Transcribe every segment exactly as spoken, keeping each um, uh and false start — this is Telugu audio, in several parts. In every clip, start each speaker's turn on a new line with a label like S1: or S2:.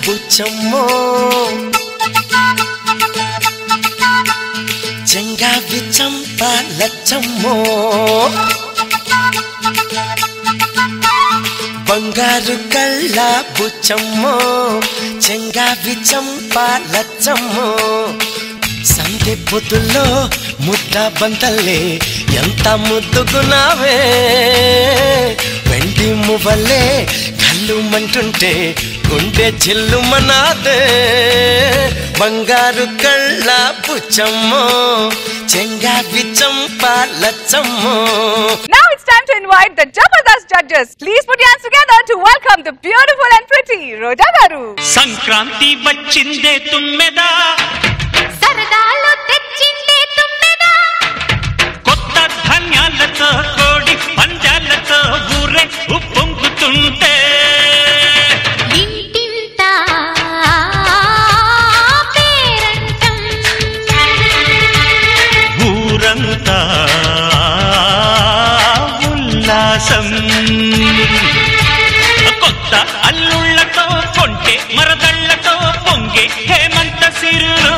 S1: బుచ్చమ్మో చెంగావి చంప లచ్చమ్మో బంగారు కళ్ళ బుచ్చమ్మో చెంగావి చంప లచ్చమ్మో సంధి పొద్దుల్లో ముద్ద బంతల్లే ఎంత ముద్దుగున్నావే వెండి మువ్వలే కళ్ళు మంటుంటే గుండె చిల్లుమనాదే బంగారు కళ్ళ బుచ్చమ్మో చెంగావి చంప లచ్చమ్మో.
S2: Now it's time to invite the Jabardast judges. Please put your hands together to welcome the beautiful and pretty Roja garu.
S3: Sankranti వచ్చిందే తుమ్మెదా
S4: సరదాలు తెచ్చిందే తుమ్మెదా
S3: కొత్త ధాన్యాలతో కోడి పంజాలతో ఊరే ఉప్పొంగుతుంటే
S4: ఇంటింత పేరంటం
S3: ఊరంతా ఉల్లాసం కొత్త అల్లుళ్ళతో కొంటే మరదళ్ళతో పొంగే హేమంత సిరులు.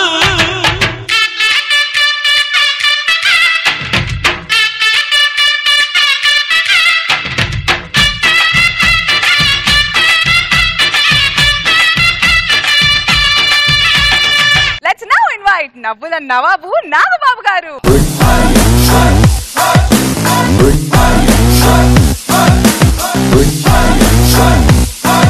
S2: Let's now invite Navula Navabu Nagababu garu.
S1: Goodbye.